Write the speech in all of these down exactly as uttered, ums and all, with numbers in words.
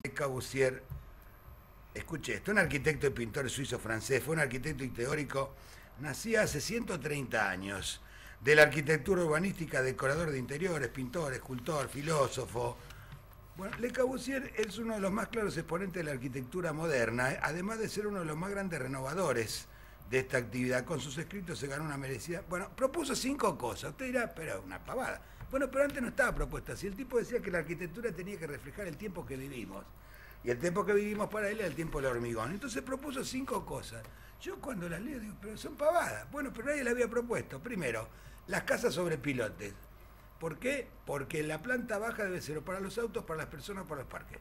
Le Corbusier, escuche esto, un arquitecto y pintor suizo-francés, fue un arquitecto y teórico, nacía hace ciento treinta años, de la arquitectura urbanística, decorador de interiores, pintor, escultor, filósofo. Bueno, Le Corbusier es uno de los más claros exponentes de la arquitectura moderna, además de ser uno de los más grandes renovadores de esta actividad. Con sus escritos se ganó una merecida... Bueno, propuso cinco cosas. Usted dirá, pero una pavada. Bueno, pero antes no estaba propuesta así. El tipo decía que la arquitectura tenía que reflejar el tiempo que vivimos. Y el tiempo que vivimos para él era el tiempo del hormigón. Entonces propuso cinco cosas. Yo cuando las leo digo, pero son pavadas. Bueno, pero nadie las había propuesto. Primero, las casas sobre pilotes. ¿Por qué? Porque la planta baja debe ser o para los autos, para las personas, para los parques.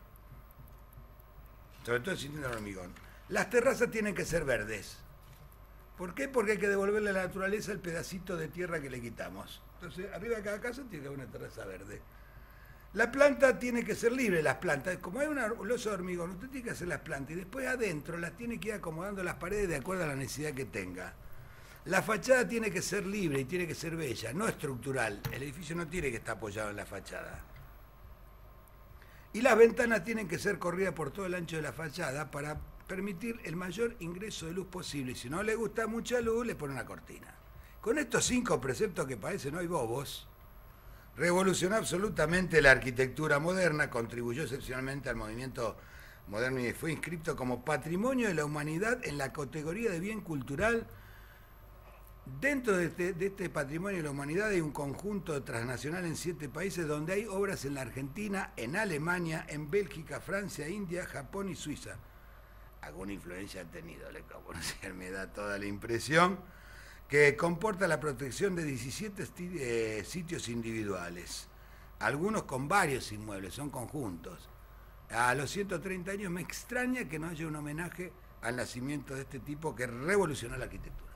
Sobre todo el sitio del hormigón. Las terrazas tienen que ser verdes. ¿Por qué? Porque hay que devolverle a la naturaleza el pedacito de tierra que le quitamos. Entonces, arriba de cada casa tiene que haber una terraza verde. La planta tiene que ser libre, las plantas. Como hay una losa de hormigón, usted tiene que hacer las plantas y después adentro las tiene que ir acomodando las paredes de acuerdo a la necesidad que tenga. La fachada tiene que ser libre y tiene que ser bella, no estructural. El edificio no tiene que estar apoyado en la fachada. Y las ventanas tienen que ser corridas por todo el ancho de la fachada para permitir el mayor ingreso de luz posible. Y si no le gusta mucha luz, le pone una cortina. Con estos cinco preceptos que parecen hoy bobos, revolucionó absolutamente la arquitectura moderna, contribuyó excepcionalmente al movimiento moderno y fue inscrito como Patrimonio de la Humanidad en la categoría de bien cultural. Dentro de este, de este patrimonio de la humanidad hay un conjunto transnacional en siete países donde hay obras en la Argentina, en Alemania, en Bélgica, Francia, India, Japón y Suiza. Alguna influencia ha tenido, Le Corbusier, me da toda la impresión, que comporta la protección de diecisiete eh, sitios individuales, algunos con varios inmuebles, son conjuntos. A los ciento treinta años me extraña que no haya un homenaje al nacimiento de este tipo que revolucionó la arquitectura.